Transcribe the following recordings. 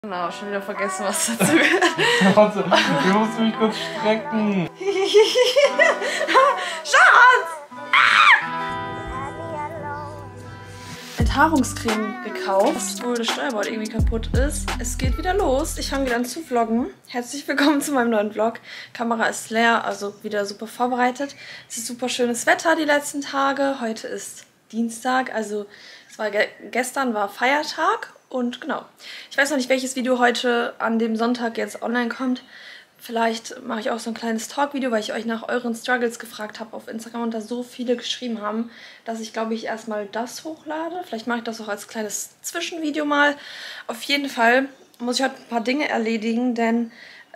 Genau, schon wieder vergessen, was dazu gehört. Warte, ich muss mich kurz strecken. Schatz! Enthaarungscreme gekauft, obwohl das Steuerbord irgendwie kaputt ist. Es geht wieder los. Ich fange wieder an zu vloggen. Herzlich willkommen zu meinem neuen Vlog. Kamera ist leer, also wieder super vorbereitet. Es ist super schönes Wetter die letzten Tage. Heute ist Dienstag, also gestern war Feiertag. Und genau, ich weiß noch nicht, welches Video heute an dem Sonntag jetzt online kommt. Vielleicht mache ich auch so ein kleines Talk-Video, weil ich euch nach euren Struggles gefragt habe auf Instagram und da so viele geschrieben haben, dass ich, glaube ich, erstmal das hochlade. Vielleicht mache ich das auch als kleines Zwischenvideo mal. Auf jeden Fall muss ich heute ein paar Dinge erledigen, denn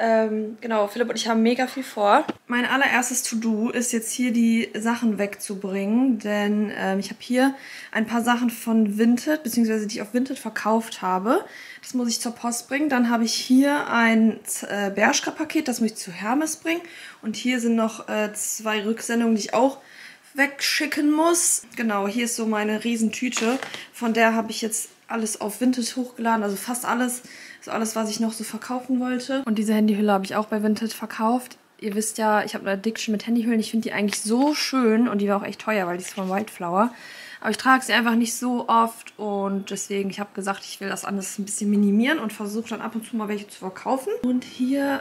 genau, Philipp und ich haben mega viel vor. Mein allererstes To-Do ist jetzt hier die Sachen wegzubringen, denn ich habe hier ein paar Sachen von Vinted, beziehungsweise die ich auf Vinted verkauft habe. Das muss ich zur Post bringen. Dann habe ich hier ein Bershka-Paket, das muss ich zu Hermes bringen. Und hier sind noch 2 Rücksendungen, die ich auch wegschicken muss. Genau, hier ist so meine Riesentüte. Von der habe ich jetzt alles auf Vinted hochgeladen, also fast alles. So alles, was ich noch so verkaufen wollte. Und diese Handyhülle habe ich auch bei Vinted verkauft. Ihr wisst ja, ich habe eine Addiction mit Handyhüllen. Ich finde die eigentlich so schön und die war auch echt teuer, weil die ist von Wildflower. Aber ich trage sie einfach nicht so oft und deswegen, ich habe gesagt, ich will das alles ein bisschen minimieren und versuche dann ab und zu mal welche zu verkaufen. Und hier,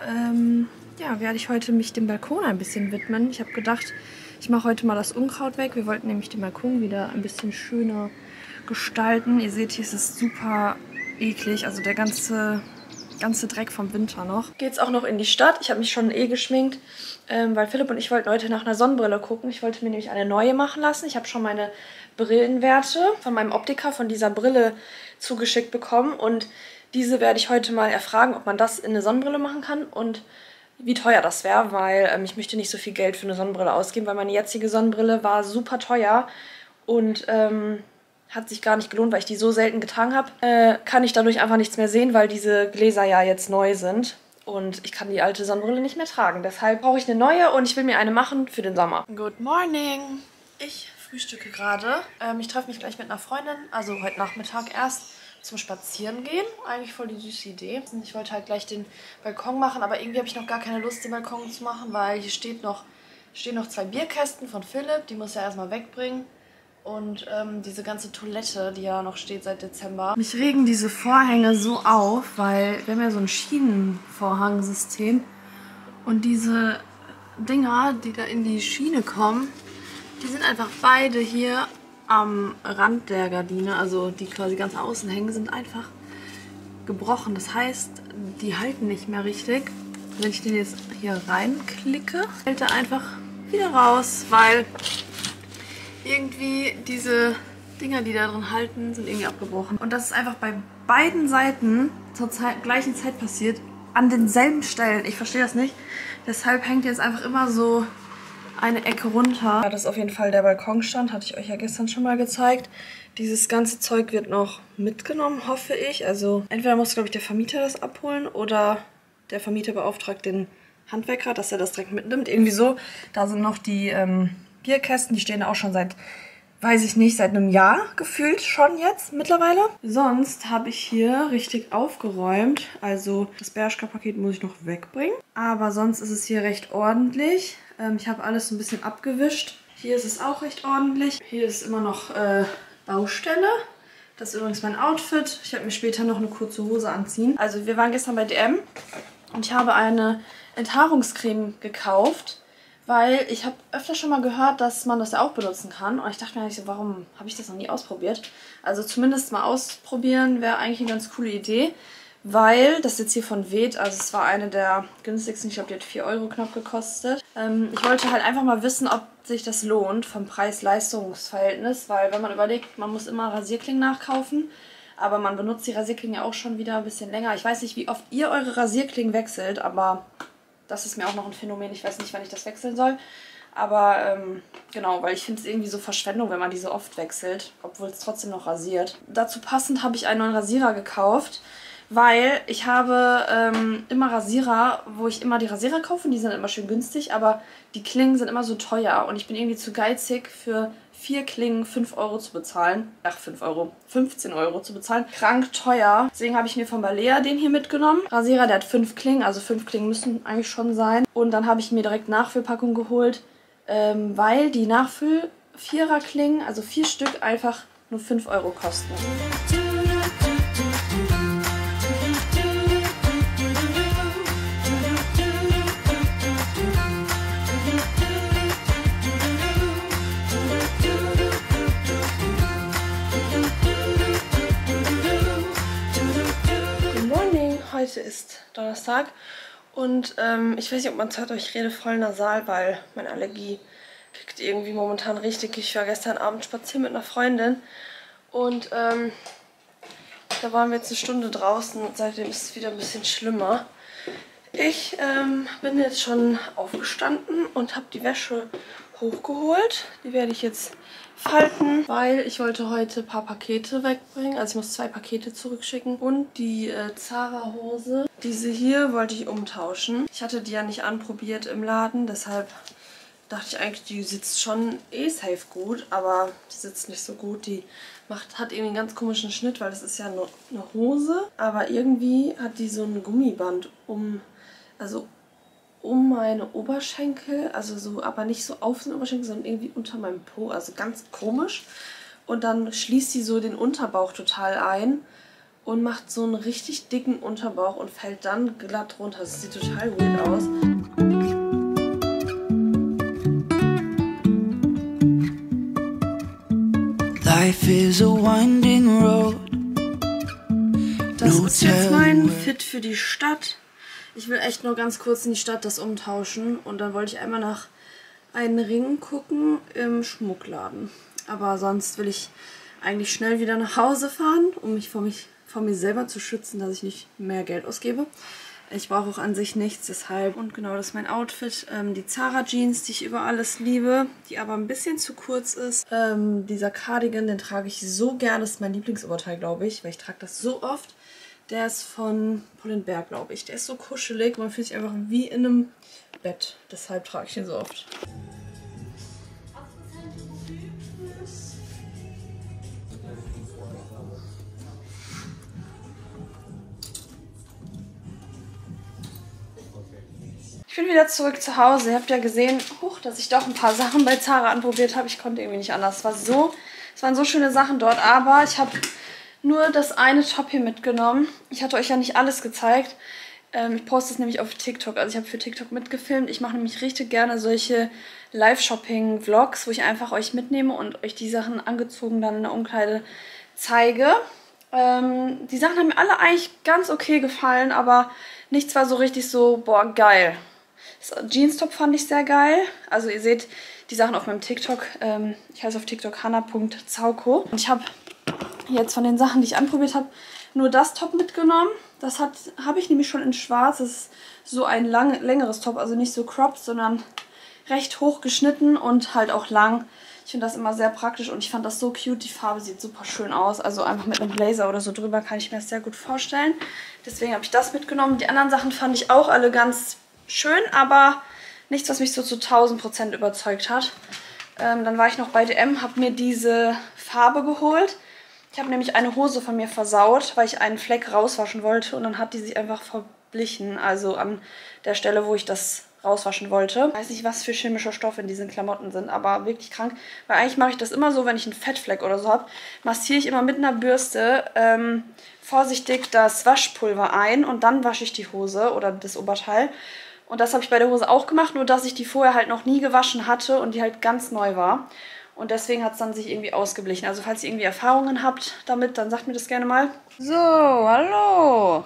ja, werde ich heute mich dem Balkon ein bisschen widmen. Ich habe gedacht, ich mache heute mal das Unkraut weg. Wir wollten nämlich den Balkon wieder ein bisschen schöner gestalten. Ihr seht, hier ist es super eklig, also der ganze Dreck vom Winter noch. Geht's auch noch in die Stadt. Ich habe mich schon geschminkt, weil Philipp und ich wollten heute nach einer Sonnenbrille gucken. Ich wollte mir nämlich eine neue machen lassen. Ich habe schon meine Brillenwerte von meinem Optiker von dieser Brille zugeschickt bekommen und diese werde ich heute mal erfragen, ob man das in eine Sonnenbrille machen kann und wie teuer das wäre, weil ich möchte nicht so viel Geld für eine Sonnenbrille ausgeben, weil meine jetzige Sonnenbrille war super teuer und hat sich gar nicht gelohnt, weil ich die so selten getragen habe. Kann ich dadurch einfach nichts mehr sehen, weil diese Gläser ja jetzt neu sind. Und ich kann die alte Sonnenbrille nicht mehr tragen. Deshalb brauche ich eine neue und ich will mir eine machen für den Sommer. Good morning! Ich frühstücke gerade. Ich treffe mich gleich mit einer Freundin, also heute Nachmittag erst, zum Spazierengehen. Eigentlich voll die süße Idee. Ich wollte halt gleich den Balkon machen, aber irgendwie habe ich noch gar keine Lust, den Balkon zu machen, weil hier stehen noch 2 Bierkästen von Philipp. Die muss er erstmal wegbringen. Und diese ganze Toilette, die ja noch steht seit Dezember. Mich regen diese Vorhänge so auf, weil wir haben ja so ein Schienenvorhangsystem. Und diese Dinger, die da in die Schiene kommen, die sind einfach beide hier am Rand der Gardine, also die quasi ganz außen hängen, sind einfach gebrochen. Das heißt, die halten nicht mehr richtig. Wenn ich den jetzt hier reinklicke, fällt er einfach wieder raus, weil irgendwie diese Dinger, die da drin halten, sind irgendwie abgebrochen. Und das ist einfach bei beiden Seiten zur gleichen Zeit passiert, an denselben Stellen. Ich verstehe das nicht. Deshalb hängt jetzt einfach immer so eine Ecke runter. Ja, das ist auf jeden Fall der Balkonstand, hatte ich euch ja gestern schon mal gezeigt. Dieses ganze Zeug wird noch mitgenommen, hoffe ich. Also entweder muss, glaube ich, der Vermieter das abholen oder der Vermieter beauftragt den Handwerker, dass er das direkt mitnimmt. Irgendwie so. Da sind noch die Bierkästen, die stehen auch schon seit, weiß ich nicht, seit einem Jahr gefühlt schon jetzt mittlerweile. Sonst habe ich hier richtig aufgeräumt. Also das Bershka-Paket muss ich noch wegbringen. Aber sonst ist es hier recht ordentlich. Ich habe alles ein bisschen abgewischt. Hier ist es auch recht ordentlich. Hier ist immer noch Baustelle. Das ist übrigens mein Outfit. Ich werde mir später noch eine kurze Hose anziehen. Also wir waren gestern bei DM und ich habe eine Enthaarungscreme gekauft. Weil ich habe öfter schon mal gehört, dass man das ja auch benutzen kann. Und ich dachte mir eigentlich so, warum habe ich das noch nie ausprobiert? Also zumindest mal ausprobieren wäre eigentlich eine ganz coole Idee. Weil das jetzt hier von Ved, also es war eine der günstigsten, ich glaube die hat 4 Euro knapp gekostet. Ich wollte halt einfach mal wissen, ob sich das lohnt vom Preis-Leistungs-Verhältnis. Weil wenn man überlegt, man muss immer Rasierklingen nachkaufen. Aber man benutzt die Rasierklingen ja auch schon wieder ein bisschen länger. Ich weiß nicht, wie oft ihr eure Rasierklingen wechselt, aber das ist mir auch noch ein Phänomen. Ich weiß nicht, wann ich das wechseln soll. Aber genau, weil ich finde es irgendwie so Verschwendung, wenn man die so oft wechselt, obwohl es trotzdem noch rasiert. Dazu passend habe ich einen neuen Rasierer gekauft, weil ich habe immer Rasierer, wo ich immer die Rasierer kaufe. Die sind immer schön günstig, aber die Klingen sind immer so teuer. Und ich bin irgendwie zu geizig, für 4 Klingen 5 Euro zu bezahlen. Ach, 5 Euro. 15 Euro zu bezahlen. Krank teuer. Deswegen habe ich mir von Balea den hier mitgenommen. Rasierer, der hat 5 Klingen. Also 5 Klingen müssen eigentlich schon sein. Und dann habe ich mir direkt Nachfüllpackung geholt, weil die Nachfüll-Vierer-Klingen, also 4 Stück, einfach nur 5 Euro kosten. Heute ist Donnerstag und ich weiß nicht, ob man es hört, aber ich rede voll nasal, weil meine Allergie kriegt irgendwie momentan richtig. Ich war gestern Abend spazieren mit einer Freundin und da waren wir jetzt eine Stunde draußen und seitdem ist es wieder ein bisschen schlimmer. Ich bin jetzt schon aufgestanden und habe die Wäsche hochgeholt. Die werde ich jetzt falten, weil ich wollte heute ein paar Pakete wegbringen. Also ich muss 2 Pakete zurückschicken. Und die Zara-Hose, diese hier, wollte ich umtauschen. Ich hatte die ja nicht anprobiert im Laden, deshalb dachte ich eigentlich, die sitzt schon safe gut, aber die sitzt nicht so gut. Die hat irgendwie einen ganz komischen Schnitt, weil das ist ja nur eine Hose, aber irgendwie hat die so ein Gummiband um meine Oberschenkel, also so, aber nicht so auf den Oberschenkel, sondern irgendwie unter meinem Po, also ganz komisch. Und dann schließt sie so den Unterbauch total ein und macht so einen richtig dicken Unterbauch und fällt dann glatt runter. Das sieht total weird aus. Life is a winding road. Das ist jetzt mein Fit für die Stadt. Ich will echt nur ganz kurz in die Stadt das umtauschen und dann wollte ich einmal nach einen Ring gucken im Schmuckladen. Aber sonst will ich eigentlich schnell wieder nach Hause fahren, um mich vor mir selber zu schützen, dass ich nicht mehr Geld ausgebe. Ich brauche auch an sich nichts, deshalb. Und genau, das ist mein Outfit. Die Zara Jeans, die ich über alles liebe, die aber ein bisschen zu kurz ist. Dieser Cardigan, den trage ich so gerne. Das ist mein Lieblingsoberteil, glaube ich, weil ich trage das so oft. Der ist von Pull&Bear, glaube ich. Der ist so kuschelig. Man fühlt sich einfach wie in einem Bett. Deshalb trage ich ihn so oft. Ich bin wieder zurück zu Hause. Ihr habt ja gesehen, dass ich doch ein paar Sachen bei Zara anprobiert habe. Ich konnte irgendwie nicht anders. Es waren so schöne Sachen dort, aber ich habe nur das eine Top hier mitgenommen. Ich hatte euch ja nicht alles gezeigt. Ich poste es nämlich auf TikTok. Also ich habe für TikTok mitgefilmt. Ich mache nämlich richtig gerne solche Live-Shopping-Vlogs, wo ich einfach euch mitnehme und euch die Sachen angezogen dann in der Umkleide zeige. Die Sachen haben mir alle eigentlich ganz okay gefallen, aber nichts war so richtig so, boah, geil. Das Jeans-Top fand ich sehr geil. Also ihr seht die Sachen auf meinem TikTok. Ich heiße auf TikTok hanna.zauko. Und ich habe jetzt von den Sachen, die ich anprobiert habe, nur das Top mitgenommen. Das habe ich nämlich schon in schwarz. Das ist so ein längeres Top, also nicht so cropped, sondern recht hoch geschnitten und halt auch lang. Ich finde das immer sehr praktisch und ich fand das so cute. Die Farbe sieht super schön aus. Also einfach mit einem Blazer oder so drüber kann ich mir das sehr gut vorstellen. Deswegen habe ich das mitgenommen. Die anderen Sachen fand ich auch alle ganz schön, aber nichts, was mich so zu 1000% überzeugt hat. Dann war ich noch bei DM, habe mir diese Farbe geholt. Ich habe nämlich eine Hose von mir versaut, weil ich einen Fleck rauswaschen wollte und dann hat die sich einfach verblichen, also an der Stelle, wo ich das rauswaschen wollte. Ich weiß nicht, was für chemische Stoffe in diesen Klamotten sind, aber wirklich krank, weil eigentlich mache ich das immer so, wenn ich einen Fettfleck oder so habe, massiere ich immer mit einer Bürste vorsichtig das Waschpulver ein und dann wasche ich die Hose oder das Oberteil. Und das habe ich bei der Hose auch gemacht, nur dass ich die vorher halt noch nie gewaschen hatte und die halt ganz neu war. Und deswegen hat es dann sich irgendwie ausgeblichen. Also falls ihr irgendwie Erfahrungen habt damit, dann sagt mir das gerne mal. So, hallo.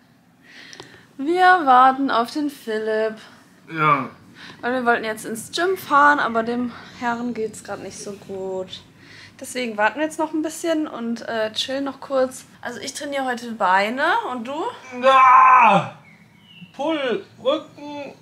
Wir warten auf den Philipp. Ja. Weil wir wollten jetzt ins Gym fahren, aber dem Herrn geht es gerade nicht so gut. Deswegen warten wir jetzt noch ein bisschen und chillen noch kurz. Also ich trainiere heute Beine und du? Ah! Pull, Rücken.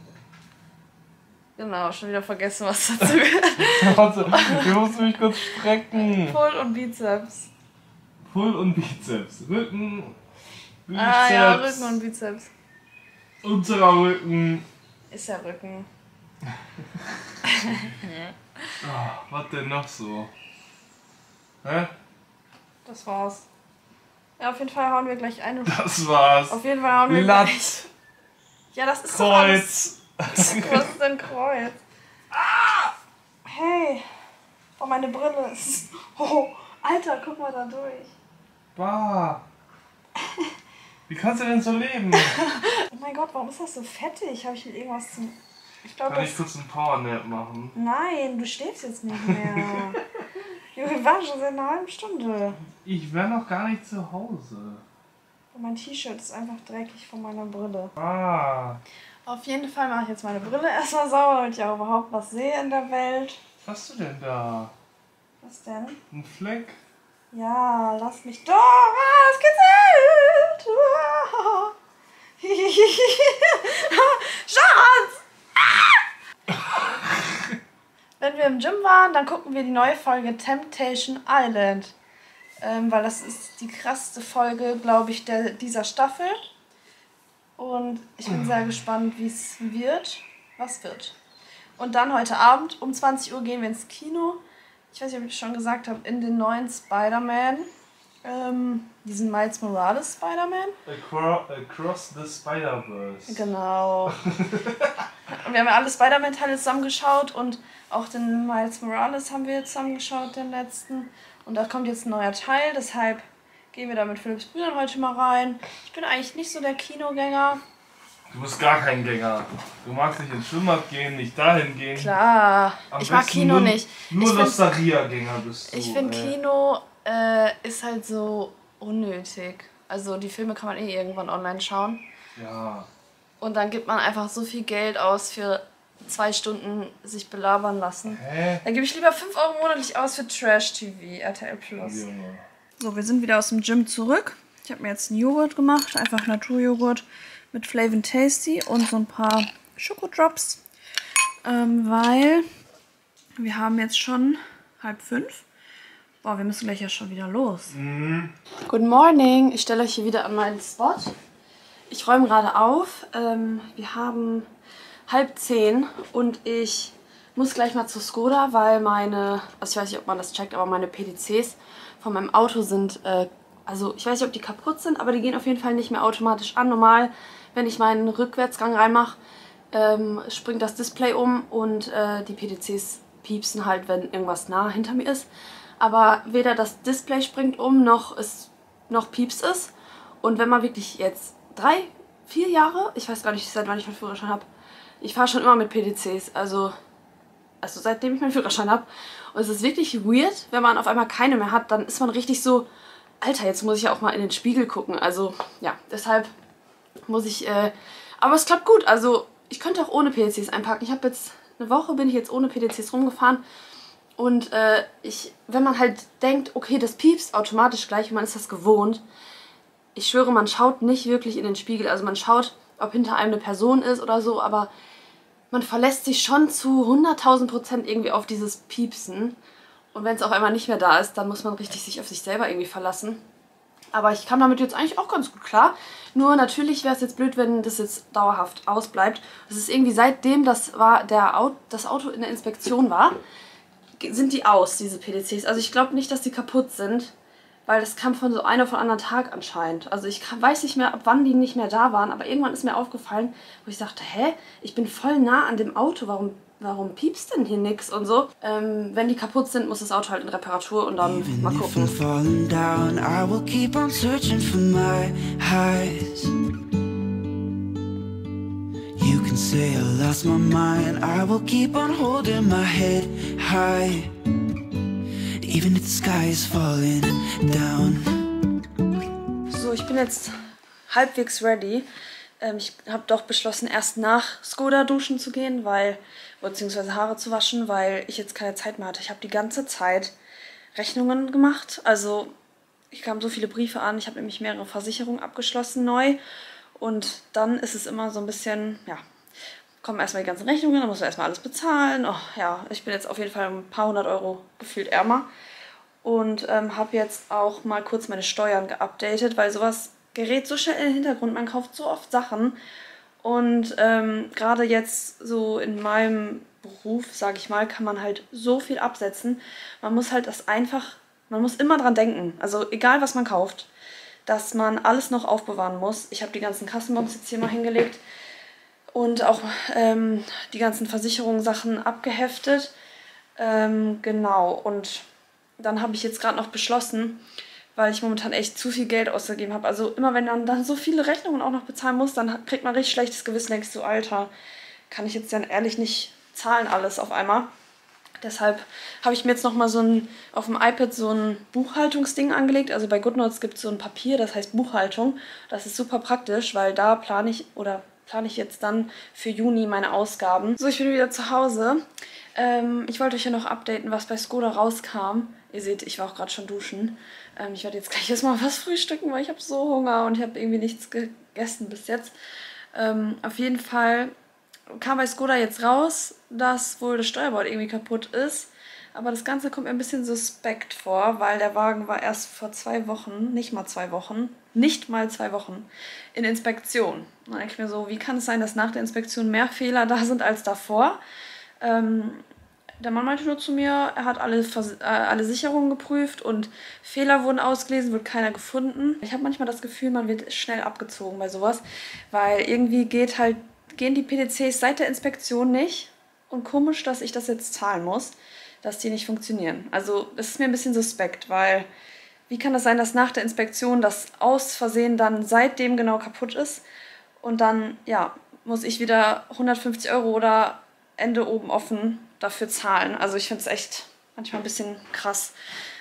Genau, schon wieder vergessen, was dazu gehört. Warte, du musst mich kurz strecken. Pull und Bizeps. Pull und Bizeps. Rücken. Bizeps. Ah ja, Rücken und Bizeps. Unserer Rücken. Ist ja Rücken. Was denn noch so? Hä? Das war's. Ja, auf jeden Fall hauen wir gleich eine. Das war's. Auf jeden Fall hauen wir Latt. gleich. Ja, das ist doch alles. Kreuz. Was ist denn Kreuz? Hey. Oh, meine Brille ist... Oh, Alter, guck mal da durch. Bah. Wie kannst du denn so leben? Oh mein Gott, warum ist das so fettig? Habe ich mit irgendwas zum... Ich glaube, Kann ich kurz einen Powernap machen? Nein, du schläfst jetzt nicht mehr. Wir waren schon seit einer halben Stunde. Ich wäre noch gar nicht zu Hause. Und mein T-Shirt ist einfach dreckig von meiner Brille. Ah. Auf jeden Fall mache ich jetzt meine Brille erstmal sauber, damit ich auch überhaupt was sehe in der Welt. Was hast du denn da? Was denn? Ein Fleck? Ja, lass mich doch. Ah, es kitzelt. Schatz! Wenn wir im Gym waren, dann gucken wir die neue Folge Temptation Island. Weil das ist die krasseste Folge, glaube ich, dieser Staffel. Und ich bin sehr gespannt, wie es wird. Was wird. Und dann heute Abend um 20 Uhr gehen wir ins Kino. Ich weiß nicht, ob ich schon gesagt habe, in den neuen Spider-Man. Diesen Miles Morales Spider-Man. Across the Spider-Verse. Genau. Und wir haben ja alle Spider-Man-Teile zusammengeschaut und auch den Miles Morales haben wir zusammengeschaut, den letzten. Und da kommt jetzt ein neuer Teil, deshalb gehen wir da mit Philipps Brüdern heute mal rein. Ich bin eigentlich nicht so der Kinogänger. Du bist gar kein Gänger. Du magst nicht ins Schwimmbad gehen, nicht dahin gehen. Klar, ich mag Kino nicht. Nur Losteria-Gänger bist du. Ich finde Kino ist halt so unnötig. Also die Filme kann man eh irgendwann online schauen. Ja. Und dann gibt man einfach so viel Geld aus für 2 Stunden sich belabern lassen. Hä? Dann gebe ich lieber 5 Euro monatlich aus für Trash-TV, RTL Plus. Junge. So, wir sind wieder aus dem Gym zurück. Ich habe mir jetzt einen Joghurt gemacht, einfach Naturjoghurt mit Flavin Tasty und so ein paar Schokodrops. Weil wir haben jetzt schon 4:30. Boah, wir müssen gleich ja schon wieder los. Mhm. Good morning, ich stelle euch hier wieder an meinen Spot. Ich räume gerade auf. Wir haben 9:30 und ich muss gleich mal zu Skoda, weil meine, also ich weiß nicht, ob man das checkt, aber meine PDCs von meinem Auto sind, also ich weiß nicht, ob die kaputt sind, aber die gehen auf jeden Fall nicht mehr automatisch an. Normal, wenn ich meinen Rückwärtsgang reinmache, springt das Display um und die PDCs piepsen halt, wenn irgendwas nah hinter mir ist. Aber weder das Display springt um, noch piepst es. Und wenn man wirklich jetzt 3, 4 Jahre, ich weiß gar nicht, seit wann ich meinen Führerschein habe, ich fahre schon immer mit PDCs, also seitdem ich meinen Führerschein habe. Und es ist wirklich weird, wenn man auf einmal keine mehr hat, dann ist man richtig so, Alter, jetzt muss ich ja auch mal in den Spiegel gucken. Also ja, deshalb muss ich, aber es klappt gut. Also ich könnte auch ohne PDCs einpacken. Ich habe jetzt eine Woche, bin ich jetzt ohne PDCs rumgefahren. Und wenn man halt denkt, okay, das piepst automatisch gleich, man ist das gewohnt. Ich schwöre, man schaut nicht wirklich in den Spiegel. Also man schaut, ob hinter einem eine Person ist oder so, aber man verlässt sich schon zu 100.000% irgendwie auf dieses Piepsen. Und wenn es auf einmal nicht mehr da ist, dann muss man richtig sich auf sich selber irgendwie verlassen. Aber ich kam damit jetzt eigentlich auch ganz gut klar. Nur natürlich wäre es jetzt blöd, wenn das jetzt dauerhaft ausbleibt. Das ist irgendwie seitdem das Auto in der Inspektion war, sind die aus, diese PDCs. Also ich glaube nicht, dass die kaputt sind, weil das kam von so einem von anderen Tag anscheinend. Also ich weiß nicht mehr, ab wann die nicht mehr da waren, aber irgendwann ist mir aufgefallen, wo ich dachte, hä, ich bin voll nah an dem Auto, warum piepst denn hier nix und so. Wenn die kaputt sind, muss das Auto halt in Reparatur und dann mal gucken. You can say I lost my mind. I will keep on holding my head high, even if the sky is falling down. So, ich bin jetzt halbwegs ready. Ich habe doch beschlossen, erst nach Skoda duschen zu gehen, beziehungsweise Haare zu waschen, weil ich jetzt keine Zeit mehr hatte. Ich habe die ganze Zeit Rechnungen gemacht. Also, ich kam so viele Briefe an. Ich habe nämlich mehrere Versicherungen abgeschlossen neu. Und dann ist es immer so ein bisschen, ja, kommen erstmal die ganzen Rechnungen, dann muss man erstmal alles bezahlen. Oh, ja, ich bin jetzt auf jeden Fall ein paar 100 Euro gefühlt ärmer. Und habe jetzt auch mal kurz meine Steuern geupdatet, weil sowas gerät so schnell in den Hintergrund, man kauft so oft Sachen. Und gerade jetzt so in meinem Beruf, sage ich mal, kann man halt so viel absetzen. Man muss halt man muss immer dran denken, also egal was man kauft, dass man alles noch aufbewahren muss. Ich habe die ganzen Kassenbons jetzt hier mal hingelegt und auch die ganzen Versicherungssachen abgeheftet. Genau, und dann habe ich jetzt gerade noch beschlossen, weil ich momentan echt zu viel Geld ausgegeben habe. Also immer wenn man dann so viele Rechnungen auch noch bezahlen muss, dann kriegt man richtig schlechtes Gewissen, denkst du, Alter, kann ich jetzt dann ehrlich nicht zahlen alles auf einmal. Deshalb habe ich mir jetzt nochmal auf dem iPad so ein Buchhaltungsding angelegt. Also bei GoodNotes gibt es so ein Papier, das heißt Buchhaltung. Das ist super praktisch, weil da plane ich jetzt dann für Juni meine Ausgaben. So, ich bin wieder zu Hause. Ich wollte euch ja noch updaten, was bei Skoda rauskam. Ihr seht, ich war auch gerade schon duschen. Ich werde jetzt gleich erstmal was frühstücken, weil ich habe so Hunger und ich habe irgendwie nichts gegessen bis jetzt. Auf jeden Fall kam bei Skoda jetzt raus, dass wohl das Steuerbord irgendwie kaputt ist. Aber das Ganze kommt mir ein bisschen suspekt vor, weil der Wagen war erst vor 2 Wochen, nicht mal 2 Wochen, in Inspektion. Da denke ich mir so, wie kann es sein, dass nach der Inspektion mehr Fehler da sind als davor? Der Mann meinte nur zu mir, er hat alle Sicherungen geprüft und Fehler wurden ausgelesen, wird keiner gefunden. Ich habe manchmal das Gefühl, man wird schnell abgezogen bei sowas, weil irgendwie gehen die PDCs seit der Inspektion nicht. Und komisch, dass ich das jetzt zahlen muss, dass die nicht funktionieren. Also es ist mir ein bisschen suspekt, weil wie kann das sein, dass nach der Inspektion das aus Versehen dann seitdem genau kaputt ist und dann, ja, muss ich wieder 150 € oder Ende oben offen dafür zahlen. Also ich finde es echt manchmal ein bisschen krass,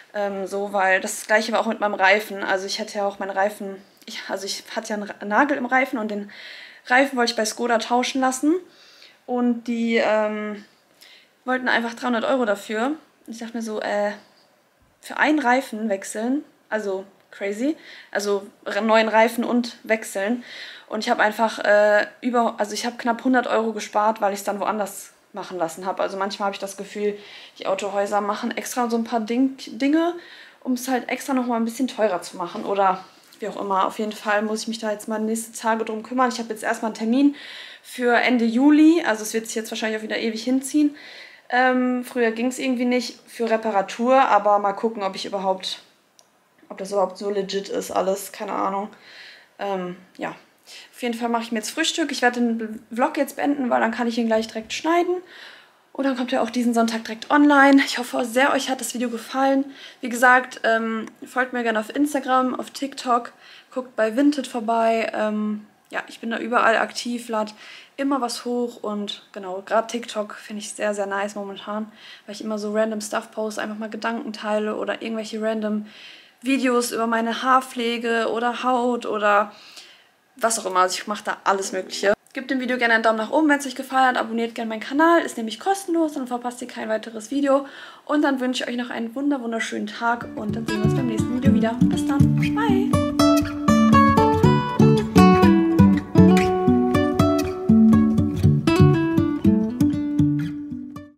weil das Gleiche war auch mit meinem Reifen. Also ich hatte ja auch meinen Reifen, ich hatte ja einen Nagel im Reifen und den Reifen wollte ich bei Skoda tauschen lassen und die wollten einfach 300 € dafür. Und ich dachte mir so, für einen Reifen wechseln, also crazy, also neuen Reifen und wechseln. Und ich habe einfach ich habe knapp 100 € gespart, weil ich es dann woanders machen lassen habe. Also manchmal habe ich das Gefühl, die Autohäuser machen extra so ein paar Dinge, um es halt extra nochmal ein bisschen teurer zu machen oder wie auch immer. Auf jeden Fall muss ich mich da jetzt mal nächste Tage drum kümmern. Ich habe jetzt erstmal einen Termin für Ende Juli, also es wird sich jetzt wahrscheinlich auch wieder ewig hinziehen. Früher ging es irgendwie nicht für Reparatur, aber mal gucken, ob das überhaupt so legit ist alles, keine Ahnung. Ja, auf jeden Fall mache ich mir jetzt Frühstück. Ich werde den Vlog jetzt beenden, weil dann kann ich ihn gleich direkt schneiden. Und dann kommt er auch diesen Sonntag direkt online. Ich hoffe sehr, euch hat das Video gefallen. Wie gesagt, folgt mir gerne auf Instagram, auf TikTok, guckt bei Vinted vorbei. Ja, ich bin da überall aktiv, lade immer was hoch und genau, gerade TikTok finde ich sehr, sehr nice momentan, weil ich immer so random Stuff poste, einfach mal Gedanken teile oder irgendwelche random Videos über meine Haarpflege oder Haut oder was auch immer. Also ich mache da alles Mögliche. Gebt dem Video gerne einen Daumen nach oben, wenn es euch gefallen hat. Abonniert gerne meinen Kanal, ist nämlich kostenlos, dann verpasst ihr kein weiteres Video. Und dann wünsche ich euch noch einen wunderschönen Tag und dann sehen wir uns beim nächsten Video wieder. Bis dann, bye!